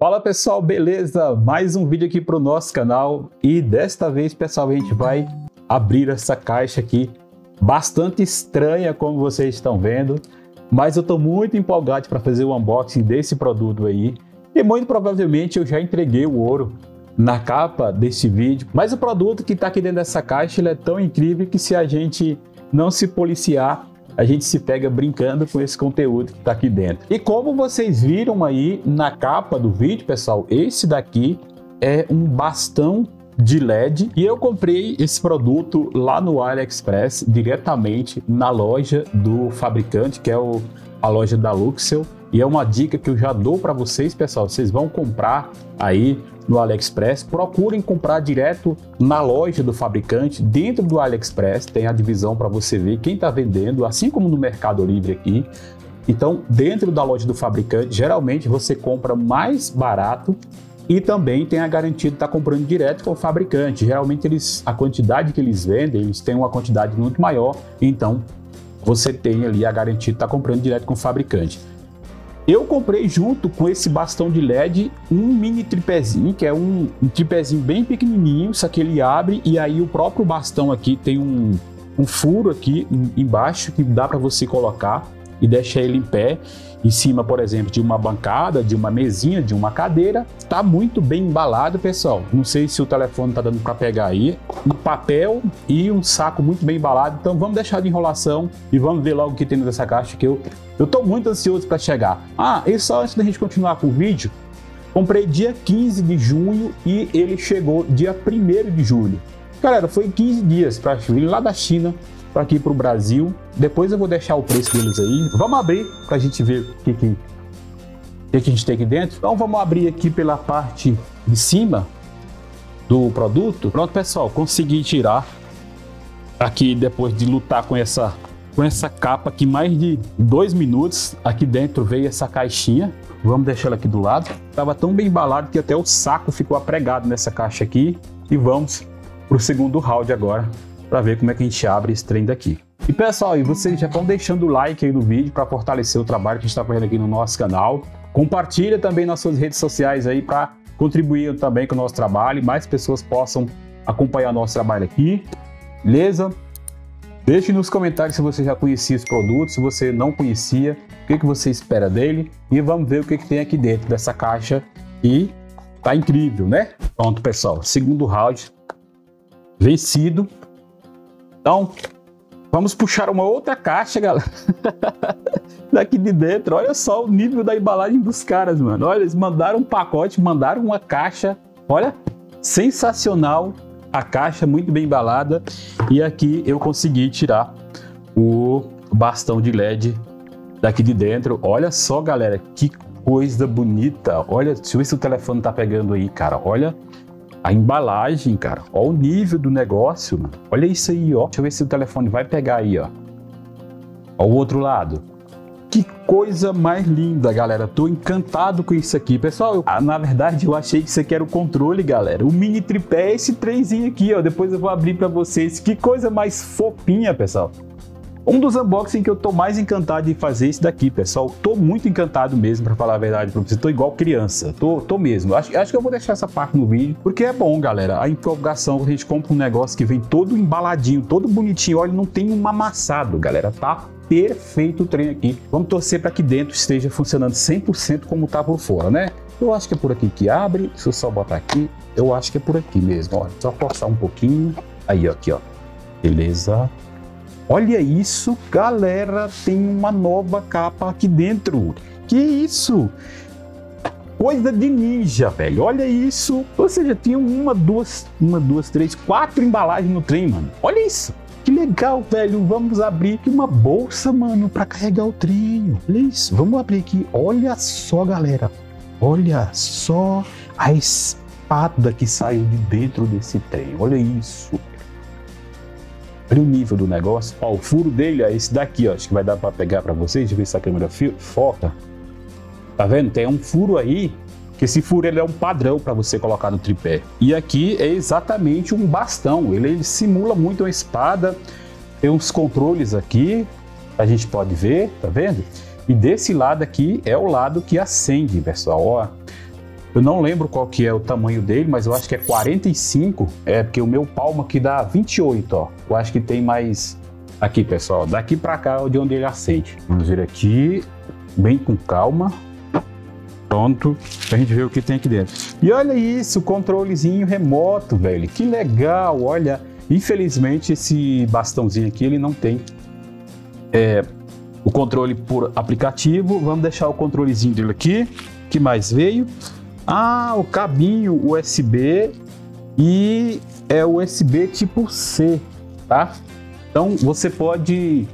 Fala pessoal, beleza? Mais um vídeo aqui para o nosso canal e desta vez, pessoal, a gente vai abrir essa caixa aqui bastante estranha, como vocês estão vendo, mas eu estou muito empolgado para fazer o unboxing desse produto aí e muito provavelmente eu já entreguei o ouro na capa desse vídeo, mas o produto que está aqui dentro dessa caixa ele é tão incrível que se a gente não se policiar, a gente se pega brincando com esse conteúdo que está aqui dentro. E como vocês viram aí na capa do vídeo, pessoal, esse daqui é um bastão de LED e eu comprei esse produto lá no AliExpress, diretamente na loja do fabricante, que é a loja da Luxel. E é uma dica que eu já dou para vocês, pessoal, vocês vão comprar aí no AliExpress, procurem comprar direto na loja do fabricante. Dentro do AliExpress tem a divisão para você ver quem está vendendo, assim como no Mercado Livre aqui. Então, dentro da loja do fabricante, geralmente você compra mais barato e também tem a garantia de estar comprando direto com o fabricante. Geralmente a quantidade que eles vendem, eles têm uma quantidade muito maior, então você tem ali a garantia de estar comprando direto com o fabricante. Eu comprei junto com esse bastão de LED um mini tripézinho, que é um tripézinho bem pequenininho, isso aqui ele abre e aí o próprio bastão aqui tem um furo aqui embaixo que dá para você colocar e deixar ele em pé, em cima, por exemplo, de uma bancada, de uma mesinha, de uma cadeira. Tá muito bem embalado, pessoal. Não sei se o telefone tá dando para pegar aí. Um papel e um saco muito bem embalado. Então vamos deixar de enrolação e vamos ver logo o que tem nessa caixa, que eu tô muito ansioso para chegar. E só antes da gente continuar com o vídeo, comprei dia 15 de junho e ele chegou dia 1º de julho. Galera, foi 15 dias para vir lá da China para aqui para o Brasil. Depois eu vou deixar o preço deles aí. Vamos abrir para a gente ver o que a gente tem aqui dentro. Então vamos abrir aqui pela parte de cima do produto. Pronto, pessoal, consegui tirar aqui depois de lutar com essa capa aqui mais de 2 minutos. Aqui dentro veio essa caixinha. Vamos deixar ela aqui do lado. Tava tão bem embalado que até o saco ficou apregado nessa caixa aqui. E vamos para o segundo round agora, para ver como é que a gente abre esse trem daqui. E pessoal, e vocês já vão deixando o like aí no vídeo para fortalecer o trabalho que a gente está fazendo aqui no nosso canal. Compartilha também nas suas redes sociais aí para contribuir também com o nosso trabalho e mais pessoas possam acompanhar nosso trabalho aqui. Beleza? Deixe nos comentários se você já conhecia esse produto, se você não conhecia, o que você espera dele. E vamos ver o que tem aqui dentro dessa caixa. E tá incrível, né? Pronto, pessoal. Segundo round vencido. Então, vamos puxar uma outra caixa, galera. Daqui de dentro. Olha só o nível da embalagem dos caras, mano. Olha, eles mandaram um pacote, mandaram uma caixa. Olha, sensacional. A caixa muito bem embalada. E aqui eu consegui tirar o bastão de LED daqui de dentro. Olha só, galera, que coisa bonita. Olha, deixa eu ver se o telefone tá pegando aí, cara. Olha a embalagem, cara. Olha o nível do negócio, mano. Olha isso aí, ó. Deixa eu ver se o telefone vai pegar aí, ó. Olha o outro lado. Que coisa mais linda, galera. Tô encantado com isso aqui. Pessoal, na verdade, eu achei que isso aqui era o controle, galera. O mini tripé é esse trenzinho aqui, ó. Depois eu vou abrir pra vocês. Que coisa mais fofinha, pessoal. Um dos unboxings que eu tô mais encantado de fazer é esse daqui, pessoal. Tô muito encantado mesmo, pra falar a verdade pra vocês. Tô igual criança. Tô mesmo. Acho que eu vou deixar essa parte no vídeo, porque é bom, galera. A empolgação, a gente compra um negócio que vem todo embaladinho, todo bonitinho. Olha, não tem um amassado, galera. Tá perfeito o trem aqui. Vamos torcer para que dentro esteja funcionando 100% como tá por fora, né? Eu acho que é por aqui que abre. Se eu só botar aqui, eu acho que é por aqui mesmo. Ó, só forçar um pouquinho. Aí, ó, aqui, ó. Beleza. Olha isso, galera. Tem uma nova capa aqui dentro. Que isso? Coisa de ninja, velho. Olha isso. Ou seja, tinha uma, duas, três, 4 embalagens no trem, mano. Olha isso. Que legal, velho. Vamos abrir aqui uma bolsa, mano, para carregar o trem. Olha isso. Vamos abrir aqui. Olha só, galera. Olha só a espada que saiu de dentro desse trem. Olha isso. Olha o nível do negócio. Ó, o furo dele é esse daqui, ó. Acho que vai dar para pegar para vocês. Deixa eu ver se a câmera foca. Tá vendo? Tem um furo aí. Que esse furo ele é um padrão para você colocar no tripé. E aqui é exatamente um bastão. Ele simula muito uma espada. Tem uns controles aqui. A gente pode ver, tá vendo? E desse lado aqui é o lado que acende, pessoal. Ó, Eu não lembro qual que é o tamanho dele, mas eu acho que é 45, porque o meu palmo aqui dá 28, ó. Eu acho que tem mais aqui, pessoal, daqui pra cá de onde ele acende. Vamos ver aqui, bem com calma. Pronto, pra gente ver o que tem aqui dentro. E olha isso, controlezinho remoto, velho, que legal, olha. Infelizmente esse bastãozinho aqui, ele não tem o controle por aplicativo. Vamos deixar o controlezinho dele aqui. O que mais veio? Ah, o cabinho USB e é USB tipo C, tá? Então você pode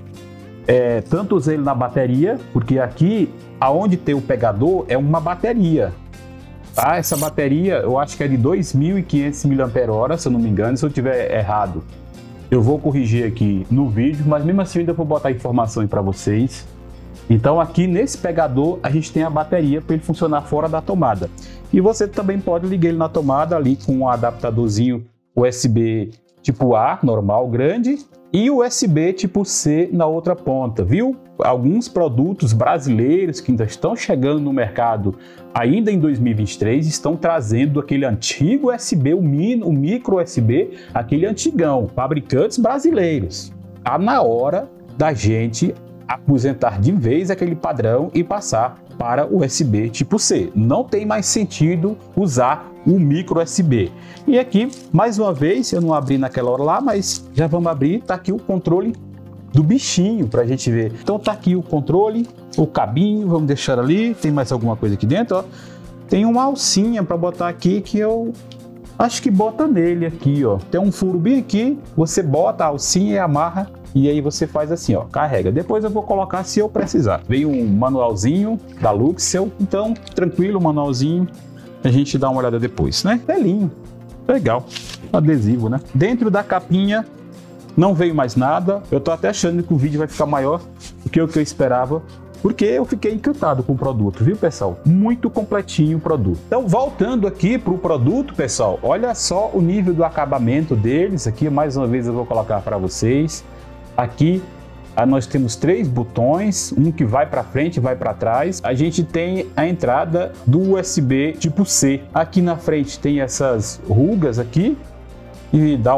tanto usar ele na bateria, porque aqui aonde tem o pegador é uma bateria, tá? Essa bateria eu acho que é de 2.500 mAh, se eu não me engano. Se eu tiver errado, eu vou corrigir aqui no vídeo, mas mesmo assim eu ainda vou botar informação aí para vocês. Então aqui nesse pegador a gente tem a bateria para ele funcionar fora da tomada. E você também pode ligar ele na tomada ali com um adaptadorzinho USB tipo A, normal, grande, e USB tipo C na outra ponta, viu? Alguns produtos brasileiros que ainda estão chegando no mercado ainda em 2023 estão trazendo aquele antigo USB, o micro USB, aquele antigão, fabricantes brasileiros. Tá na hora da gente aposentar de vez aquele padrão e passar para o USB tipo C. Não tem mais sentido usar o micro USB. E aqui, mais uma vez, eu não abri naquela hora lá, mas já vamos abrir. Tá aqui o controle do bichinho para a gente ver. Então tá aqui o controle, o cabinho, vamos deixar ali. Tem mais alguma coisa aqui dentro, ó. Tem uma alcinha para botar aqui que eu acho que bota nele aqui, ó. Tem um furo bem aqui, você bota a alcinha e amarra. E aí você faz assim, ó, carrega. Depois eu vou colocar se eu precisar. Veio um manualzinho da Luxel, então tranquilo, o manualzinho. A gente dá uma olhada depois, né? Belinho, legal, adesivo, né? Dentro da capinha não veio mais nada. Eu tô até achando que o vídeo vai ficar maior do que o que eu esperava, porque eu fiquei encantado com o produto, viu, pessoal? Muito completinho o produto. Então, voltando aqui para o produto, pessoal, olha só o nível do acabamento deles. Aqui, mais uma vez, eu vou colocar para vocês. Aqui nós temos 3 botões, um que vai para frente e vai para trás. A gente tem a entrada do USB tipo C. Aqui na frente tem essas rugas aqui e dá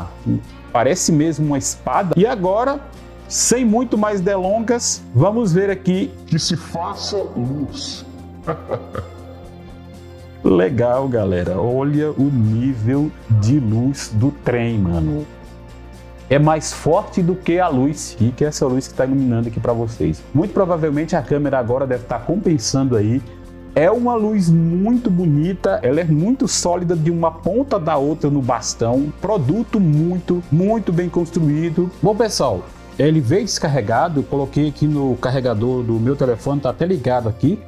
parece mesmo uma espada. E agora, sem muito mais delongas, vamos ver aqui que se faça luz. Legal, galera. Olha o nível de luz do trem, mano. É mais forte do que a luz, que é essa luz que está iluminando aqui para vocês. Muito provavelmente a câmera agora deve estar compensando aí. É uma luz muito bonita, ela é muito sólida de uma ponta da outra no bastão. Produto muito bem construído. Bom, pessoal, ele veio descarregado, eu coloquei aqui no carregador do meu telefone, tá até ligado aqui.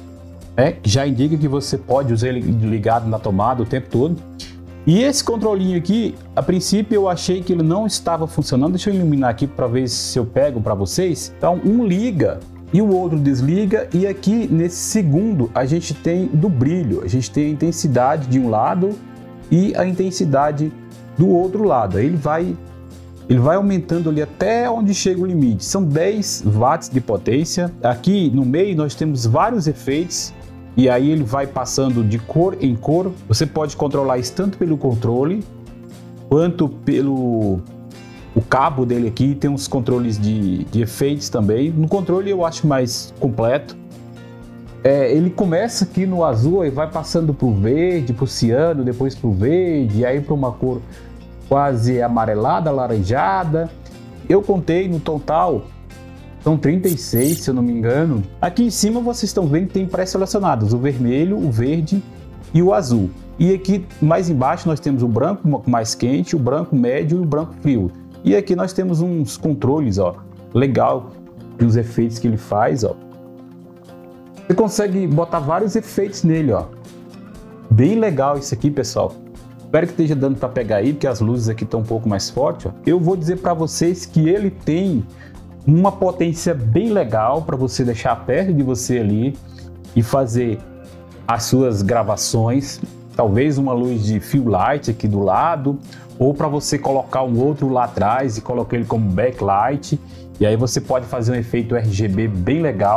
Já indica que você pode usar ele ligado na tomada o tempo todo. E esse controlinho aqui, a princípio eu achei que ele não estava funcionando. Deixa eu iluminar aqui para ver se eu pego para vocês. Então, um liga e o outro desliga. E aqui nesse segundo a gente tem do brilho. A gente tem a intensidade de um lado e a intensidade do outro lado. Ele vai aumentando ali até onde chega o limite. São 10 watts de potência. Aqui no meio nós temos vários efeitos. E aí ele vai passando de cor em cor. Você pode controlar isso tanto pelo controle quanto pelo o cabo dele aqui. Tem uns controles de efeitos também. No controle eu acho mais completo. Ele começa aqui no azul e vai passando para o verde, para o ciano, depois para o verde, e aí para uma cor quase amarelada, alaranjada. Eu contei no total. São 36, se eu não me engano. Aqui em cima vocês estão vendo que tem pré-selecionados o vermelho, o verde e o azul. E aqui mais embaixo nós temos o branco mais quente, o branco médio e o branco frio. E aqui nós temos uns controles, ó, legal, dos efeitos que ele faz, ó. Você consegue botar vários efeitos nele, ó. Bem legal isso aqui, pessoal. Espero que esteja dando para pegar aí, porque as luzes aqui estão um pouco mais fortes, ó. Eu vou dizer para vocês que ele tem uma potência bem legal para você deixar perto de você ali e fazer as suas gravações. Talvez uma luz de fill light aqui do lado, ou para você colocar um outro lá atrás e colocar ele como backlight. E aí você pode fazer um efeito RGB bem legal.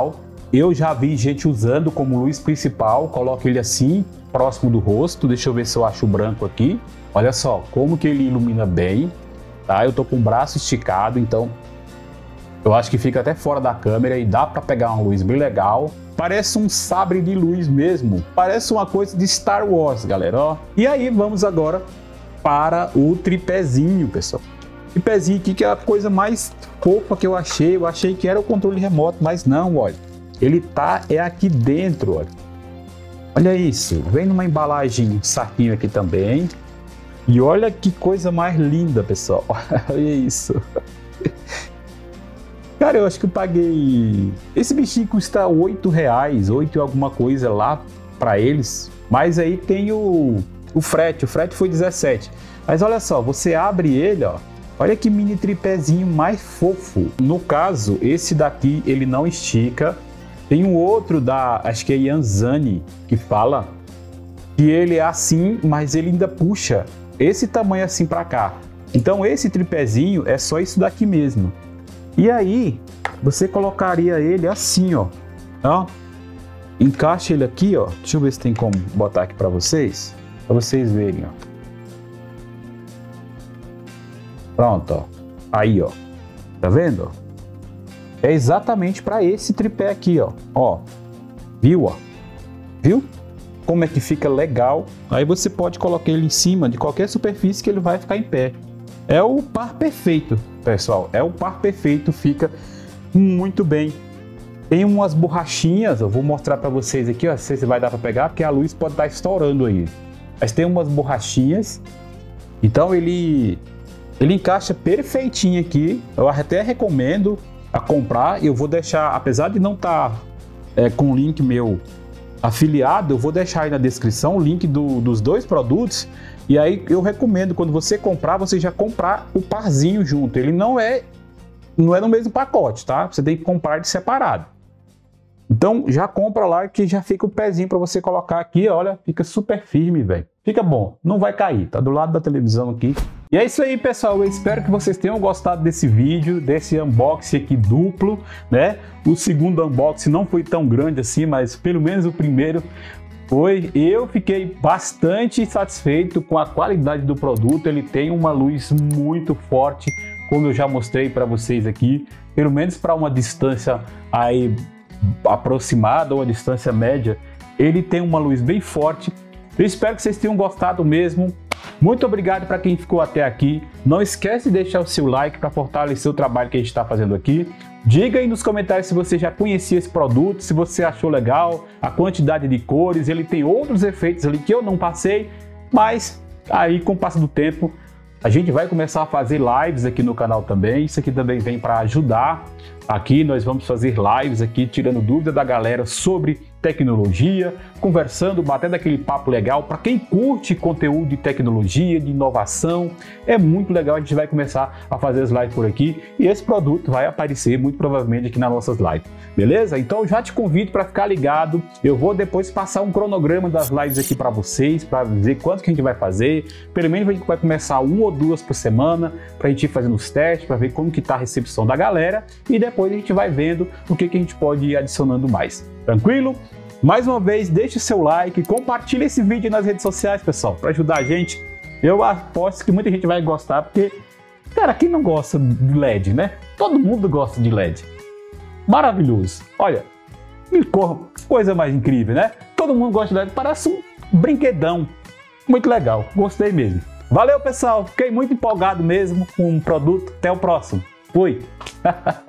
Eu já vi gente usando como luz principal, coloca ele assim, próximo do rosto. Deixa eu ver se eu acho o branco aqui. Olha só como que ele ilumina bem, tá? Eu tô com o braço esticado, então eu acho que fica até fora da câmera e dá para pegar uma luz bem legal. Parece um sabre de luz mesmo, parece uma coisa de Star Wars, galera, ó. E aí vamos agora para o tripézinho, pessoal. Tripézinho aqui que é a coisa mais fofa que eu achei que era o controle remoto, mas não, olha. Ele tá aqui dentro, olha. Olha isso, vem numa embalagem, um saquinho aqui também. E olha que coisa mais linda, pessoal. Olha isso. Cara, eu acho que eu paguei... Esse bichinho custa R$8, 8 e alguma coisa lá para eles. Mas aí tem o frete foi 17. Mas olha só, você abre ele, ó. Olha que mini tripézinho mais fofo. No caso, esse daqui ele não estica. Tem um outro da, acho que é Yanzani, que fala que ele é assim, mas ele ainda puxa esse tamanho assim para cá. Então esse tripézinho é só isso daqui mesmo. E aí, você colocaria ele assim, ó. Encaixa ele aqui, ó. Deixa eu ver se tem como botar aqui para vocês verem, ó. Pronto, ó. Aí, ó. Tá vendo? É exatamente para esse tripé aqui, ó. Ó. Viu, ó? Viu? Como é que fica legal. Aí você pode colocar ele em cima de qualquer superfície que ele vai ficar em pé. É o par perfeito, pessoal. É o par perfeito, fica muito bem. Tem umas borrachinhas, eu vou mostrar para vocês aqui, ó, se vai dar para pegar, porque a luz pode estar estourando aí. Mas tem umas borrachinhas. Então ele encaixa perfeitinho aqui. Eu até recomendo a comprar. Eu vou deixar, apesar de não estar com o link meu afiliado, eu vou deixar aí na descrição o link dos dois produtos. E aí eu recomendo, quando você comprar, você já comprar o parzinho junto. Ele não é no mesmo pacote, tá? Você tem que comprar de separado. Então já compra lá que já fica o pezinho para você colocar aqui, olha, fica super firme, velho. Fica bom, não vai cair, tá do lado da televisão aqui. E é isso aí, pessoal, eu espero que vocês tenham gostado desse vídeo, desse unboxing aqui duplo, né? O segundo unboxing não foi tão grande assim, mas pelo menos o primeiro foi. Eu fiquei bastante satisfeito com a qualidade do produto. Ele tem uma luz muito forte, como eu já mostrei para vocês aqui, pelo menos para uma distância aí aproximada ou a distância média, ele tem uma luz bem forte. Eu espero que vocês tenham gostado mesmo. Muito obrigado para quem ficou até aqui. Não esquece de deixar o seu like para fortalecer o trabalho que a gente está fazendo aqui. Diga aí nos comentários se você já conhecia esse produto, se você achou legal, a quantidade de cores. Ele tem outros efeitos ali que eu não passei, mas aí com o passo do tempo a gente vai começar a fazer lives aqui no canal também. Isso aqui também vem para ajudar. Aqui nós vamos fazer lives aqui, tirando dúvida da galera sobre tecnologia, conversando, batendo aquele papo legal. Para quem curte conteúdo de tecnologia, de inovação, é muito legal. A gente vai começar a fazer as lives por aqui e esse produto vai aparecer muito provavelmente aqui nas nossas lives, beleza? Então já te convido para ficar ligado. Eu vou depois passar um cronograma das lives aqui para vocês, para dizer quanto que a gente vai fazer. Pelo menos a gente vai começar 1 ou 2 por semana para a gente ir fazendo os testes, para ver como que tá a recepção da galera e depois a gente vai vendo o que a gente pode ir adicionando mais. Tranquilo? Mais uma vez, deixe o seu like, compartilhe esse vídeo nas redes sociais, pessoal, para ajudar a gente. Eu aposto que muita gente vai gostar, porque, cara, quem não gosta de LED, né? Todo mundo gosta de LED. Maravilhoso. Olha, coisa mais incrível, né? Todo mundo gosta de LED, parece um brinquedão. Muito legal, gostei mesmo. Valeu, pessoal, fiquei muito empolgado mesmo com o produto. Até o próximo. Fui!